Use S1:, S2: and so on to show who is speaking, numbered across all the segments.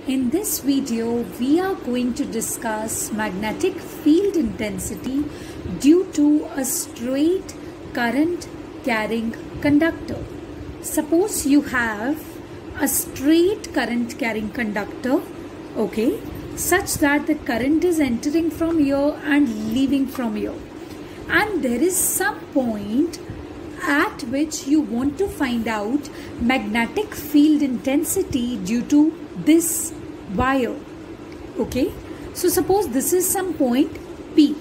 S1: In this video, we are going to discuss magnetic field intensity due to a straight current carrying conductor. Suppose you have a straight current carrying conductor, okay, such that the current is entering from here and leaving from here. And there is some point at which you want to find out magnetic field intensity due to this wire. Okay, so suppose this is some point P.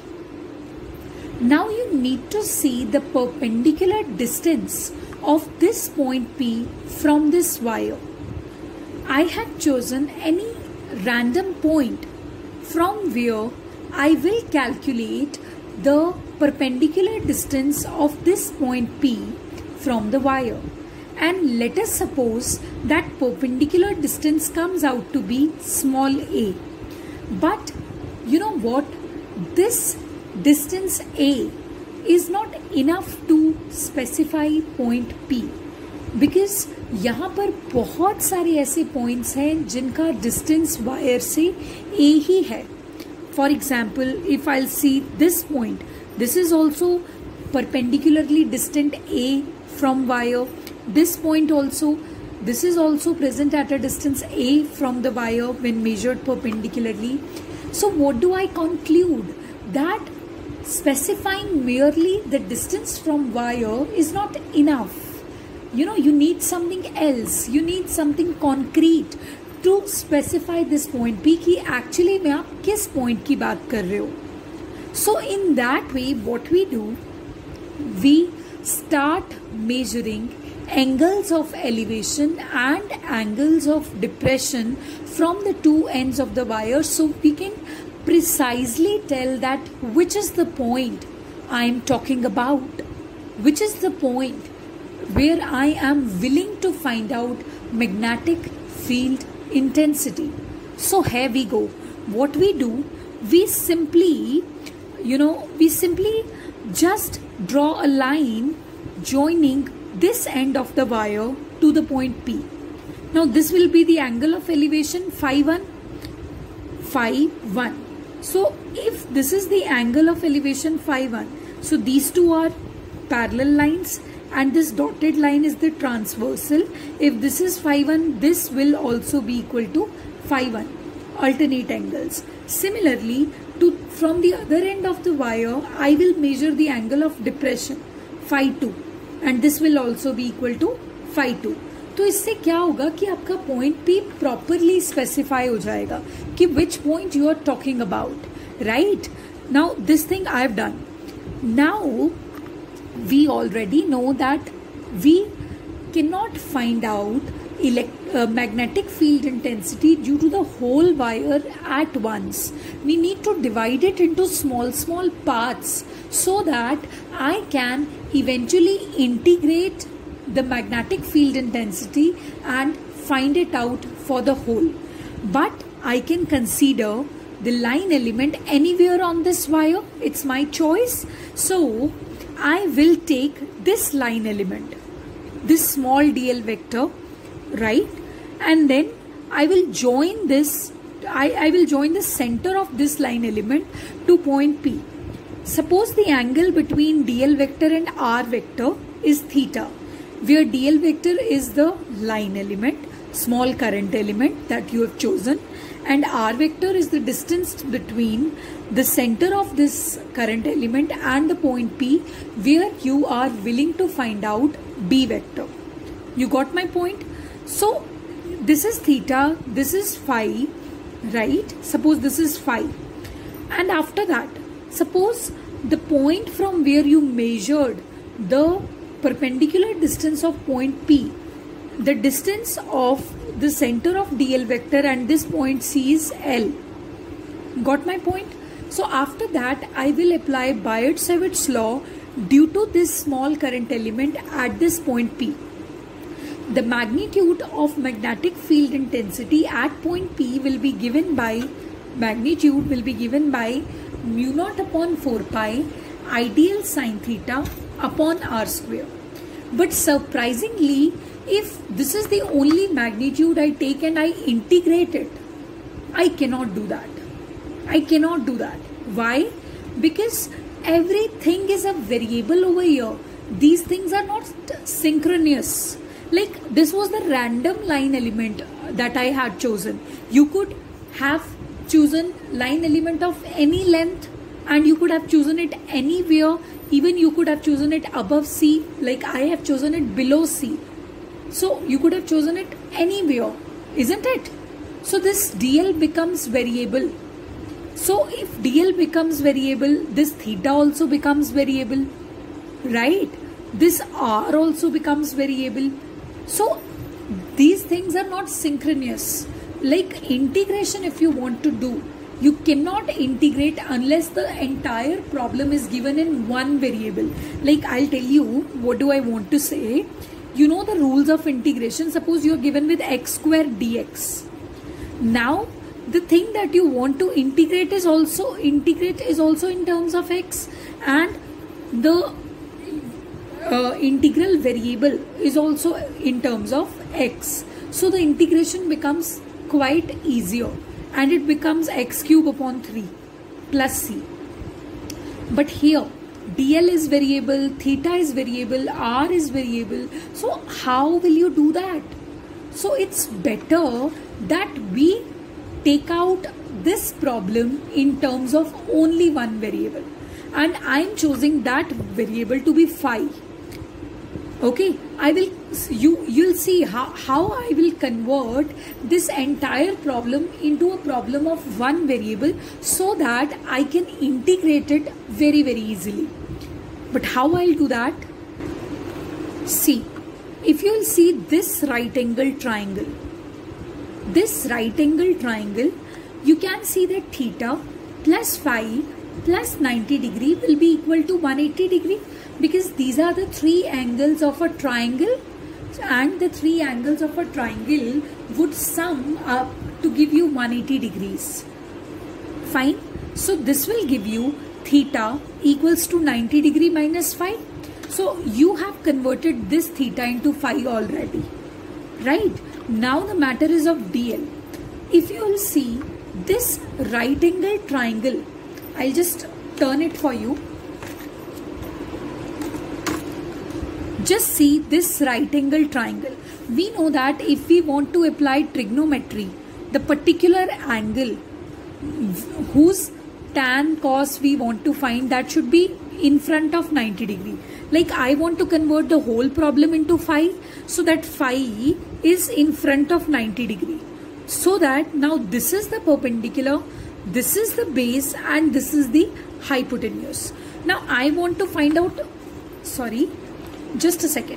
S1: Now you need to see the perpendicular distance of this point P from this wire. I have chosen any random point from where I will calculate the perpendicular distance of this point P from the wire, and let us suppose that perpendicular distance comes out to be small a. But you know what, this distance a is not enough to specify point P, because यहाँ पर बहुत सारे ऐसे points हैं जिनका distance wire से a ही है. For example, if I'll see this point, this is also perpendicularly distant A from wire. This point also, this is also present at a distance A from the wire when measured perpendicularly. So what do I conclude? That specifying merely the distance from wire is not enough. You know, you need something else. You need something concrete to specify this point P कि actually में आप किस point की बात कर रहे हो. So in that way, what we do, we start measuring angles of elevation and angles of depression from the two ends of the wire, so we can precisely tell that which is the point I am talking about, which is the point where I am willing to find out magnetic field intensity. So here we go. What we do, we simply just draw a line joining this end of the wire to the point P. Now this will be the angle of elevation phi 1, phi 1. So if this is the angle of elevation phi 1, so these two are parallel lines and this dotted line is the transversal. If this is phi 1, this will also be equal to phi 1, alternate angles. Similarly, from the other end of the wire, I will measure the angle of depression phi 2 and this will also be equal to phi 2. तो इससे क्या होगा कि आपका point P properly specify हो जाएगा कि which point you are talking about, right? Now this thing I have done. Now we already know that we cannot find out magnetic field intensity due to the whole wire at once. We need to divide it into small parts so that I can eventually integrate the magnetic field intensity and find it out for the whole. But I can consider the line element anywhere on this wire. It's my choice. So I will take this line element, this small dl vector, right? And then I will join this, I will join the center of this line element to point P. Suppose the angle between dl vector and r vector is theta, where dl vector is the line element, small current element that you have chosen, and r vector is the distance between the center of this current element and the point P where you are willing to find out b vector. You got my point? So this is theta, this is phi, right? Suppose this is phi. And after that, suppose the point from where you measured the perpendicular distance of point P, the distance of the center of dl vector and this point C is L. Got my point? So after that, I will apply Biot-Savart's law due to this small current element at this point P. The magnitude of magnetic field intensity at point P will be given by mu naught upon 4 pi ideal sine theta upon r square. But surprisingly, if this is the only magnitude I take and I integrate it, I cannot do that. I cannot do that. Why? Because everything is a variable over here. These things are not synchronous. Like this was the random line element that I had chosen. You could have chosen line element of any length and you could have chosen it anywhere. Even you could have chosen it above C, like I have chosen it below C. So you could have chosen it anywhere, isn't it? So this DL becomes variable. So if DL becomes variable, this theta also becomes variable, right? This R also becomes variable. So these things are not synchronous. Like integration, if you want to do, you cannot integrate unless the entire problem is given in one variable. Like I'll tell you, what do I want to say? You know the rules of integration. Suppose you are given with x square dx. Now the thing that you want to integrate is also in terms of x, and the integral variable is also in terms of x. So the integration becomes quite easier and it becomes x cube upon 3 plus c. But here DL is variable, theta is variable, R is variable. So how will you do that? So it's better that we take out this problem in terms of only one variable, and I'm choosing that variable to be phi. Okay, you'll see how I will convert this entire problem into a problem of one variable so that I can integrate it very easily. But how I'll do that? See, if you'll see this right angle triangle, you can see that theta plus phi plus 90 degree will be equal to 180 degree, because these are the three angles of a triangle, and the three angles of a triangle would sum up to give you 180 degrees. Fine. So this will give you theta equals to 90 degree minus phi. So you have converted this theta into phi already, right? Now the matter is of DL. If you will see this right angle triangle, I'll just turn it for you. Just see this right angle triangle. We know that if we want to apply trigonometry, the particular angle whose tan cos we want to find, that should be in front of 90 degree. Like I want to convert the whole problem into phi, so that phi is in front of 90 degree. So that now this is the perpendicular, this is the base, and this is the hypotenuse. Now I want to find out, sorry, just a second.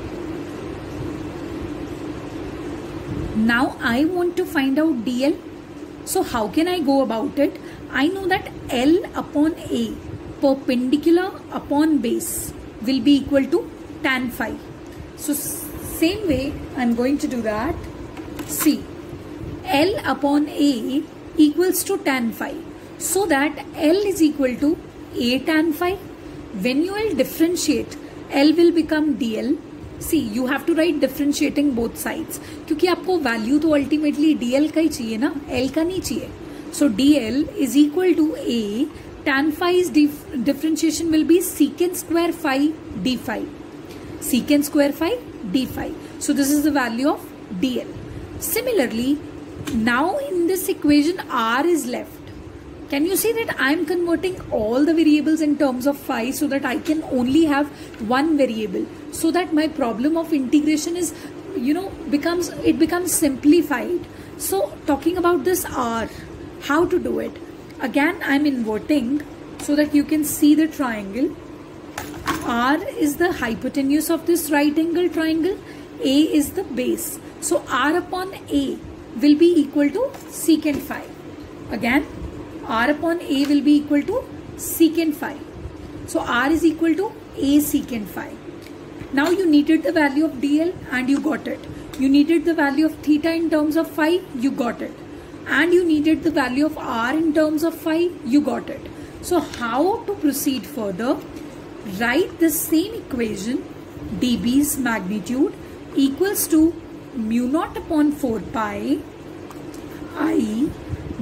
S1: Now I want to find out DL. So how can I go about it? I know that L upon A, perpendicular upon base, will be equal to tan phi. So same way I'm going to do that. See, L upon A equals to tan phi. So that L is equal to A tan phi. When you will differentiate, L will become DL. See, you have to write differentiating both sides, क्योंकि आपको value तो ultimately DL का ही चाहिए ना, L का नहीं चाहिए. So DL is equal to A tan phi's differentiation will be secant square phi d phi. Secant square phi d phi. So this is the value of DL. Similarly, now in this equation R is left. Can you see that I am converting all the variables in terms of phi so that I can only have one variable, so that my problem of integration is, becomes simplified. So talking about this R, how to do it? Again, I am inverting so that you can see the triangle. R is the hypotenuse of this right angle triangle. A is the base. So R upon A will be equal to secant phi. Again, R upon A will be equal to secant phi. So R is equal to A secant phi. Now you needed the value of DL and you got it. You needed the value of theta in terms of phi, you got it. And you needed the value of R in terms of phi, you got it. So how to proceed further? Write the same equation, dB's magnitude equals to mu naught upon 4 pi I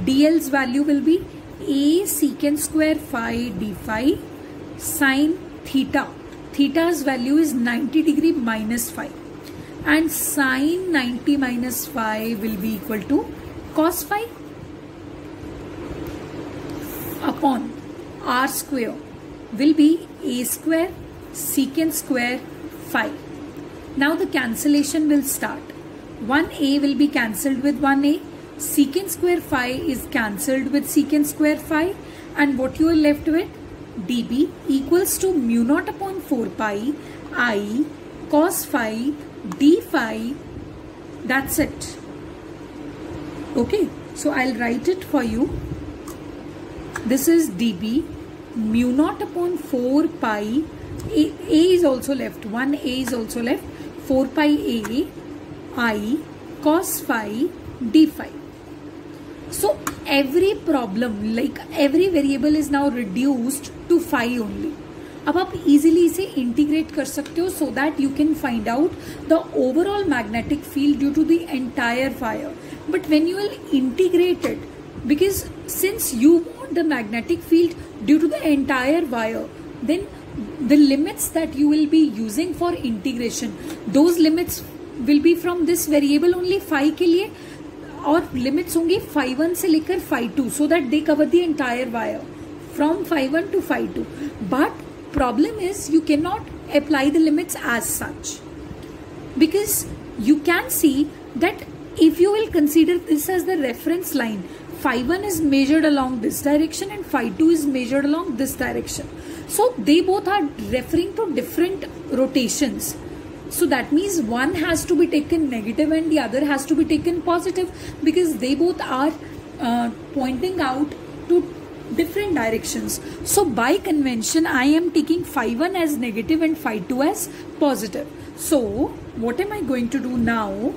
S1: dl's value will be a secant square phi d phi sin theta. Theta's value is 90 degree minus phi, and sin 90 minus phi will be equal to cos phi upon r square will be a square secant square phi. Now the cancellation will start. 1a will be cancelled with 1a, secant square phi is cancelled with secant square phi, and what you are left with, dB equals to mu naught upon 4 pi I cos phi d phi. That's it. Okay, so I'll write it for you. This is dB mu naught upon 4 pi, a is also left, 1a is also left, 4 pi a I cos phi d phi. So every problem, like every variable is now reduced to phi only. अब आप easily इसे integrate कर सकते हो so that you can find out the overall magnetic field due to the entire wire. But when you will integrate it, because since you want the magnetic field due to the entire wire, then the limits that you will be using for integration, those limits will be from this variable only phi के लिए, और limits होंगी phi 1 से लेकर phi 2, so that they cover the entire wire from phi 1 to phi 2. But problem is you cannot apply the limits as such, because you can see that if you will consider this as the reference line, phi 1 is measured along this direction and phi 2 is measured along this direction. So they both are referring to different rotations. So that means one has to be taken negative and the other has to be taken positive, because they both are pointing out to different directions. So by convention, I am taking phi 1 as negative and phi 2 as positive. So what am I going to do now?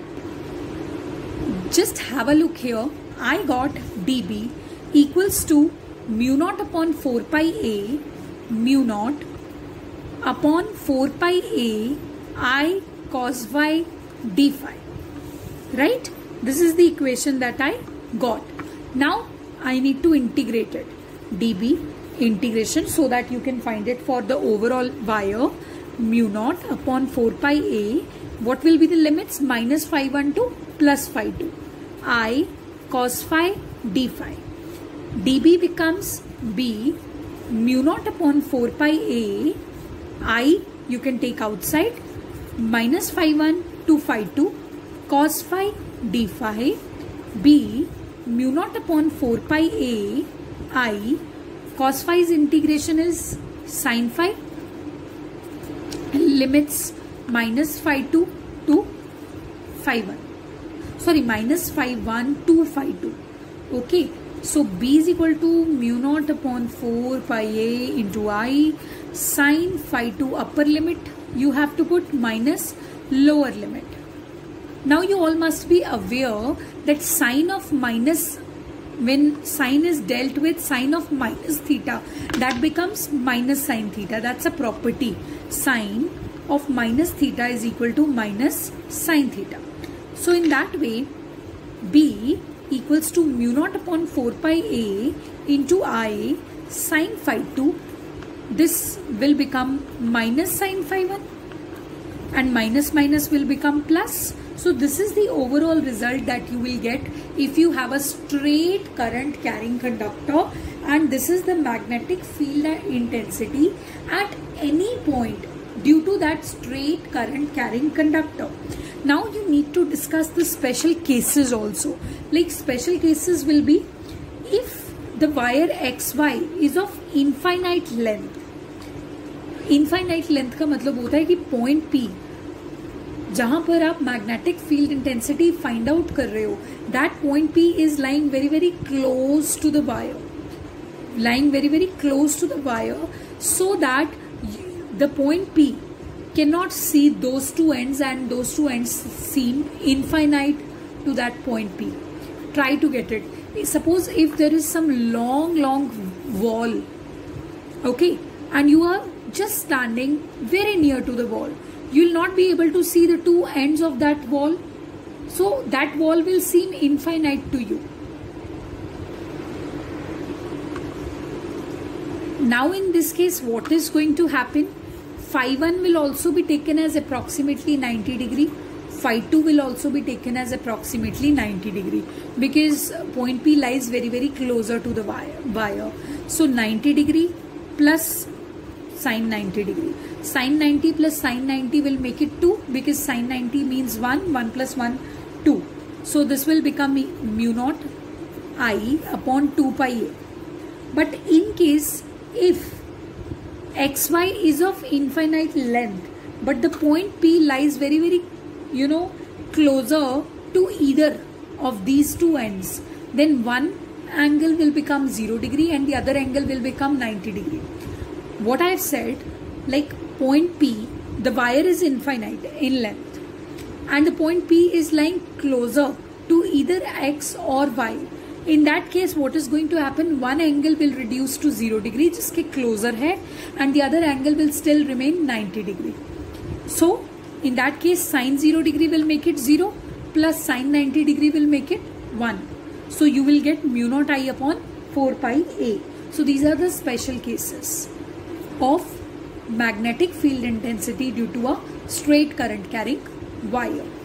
S1: Just have a look here. I got dB equals to mu naught upon 4 pi a mu naught upon 4 pi a I cos phi d phi, right? This is the equation that I got. Now I need to integrate it. dB integration, so that you can find it for the overall wire, mu naught upon 4 pi a. What will be the limits? Minus phi 1 to plus phi 2. I cos phi d phi. dB becomes b mu naught upon 4 pi a. I you can take outside, minus phi 1 to phi 2 cos phi d phi, b mu naught upon 4 pi a I cos phi's integration is sin phi, limits minus phi 2 to phi 1, sorry, minus phi 1 to phi 2. Okay, so b is equal to mu naught upon 4 pi a into I sin phi 2 upper limit, you have to put minus lower limit. Now you all must be aware that sine of minus, when sine is dealt with sine of minus theta, that becomes minus sine theta. That's a property. Sine of minus theta is equal to minus sine theta. So in that way, b equals to mu naught upon 4 pi a into I sin phi 2. This will become minus sin phi 1 and minus minus will become plus. So this is the overall result that you will get if you have a straight current carrying conductor, and this is the magnetic field intensity at any point due to that straight current carrying conductor. Now you need to discuss the special cases also. Like special cases will be if the wire XY is of infinite length. Infinite length का मतलब होता है कि point P जहां पर आप magnetic field intensity find out कर रहे हो, that point P is lying very very close to the wire, lying very very close to the wire, so that the point P cannot see those two ends and those two ends seem infinite to that point P. Try to get it. Suppose if there is some long wall, okay, and you are just standing very near to the wall, you will not be able to see the two ends of that wall, so that wall will seem infinite to you. Now in this case, what is going to happen? Phi 1 will also be taken as approximately 90 degree. Phi 2 will also be taken as approximately 90 degree because point P lies very closer to the wire. So 90 degree plus sine 90 degree. Sine 90 plus sine 90 will make it 2 because sine 90 means 1, 1 plus 1, 2. So this will become mu naught I upon 2 pi a. But in case if xy is of infinite length but the point P lies very closer to either of these two ends, then one angle will become 0 degree and the other angle will become 90 degree. What I have said, like point P, the wire is infinite in length and the point P is lying closer to either x or y. In that case, what is going to happen? One angle will reduce to 0 degree, जिसके closer है, and the other angle will still remain 90 degree. So, in that case, sine 0 degree will make it 0 plus sine 90 degree will make it 1. So, you will get mu naught I upon 4 pi a. So, these are the special cases of magnetic field intensity due to a straight current carrying wire.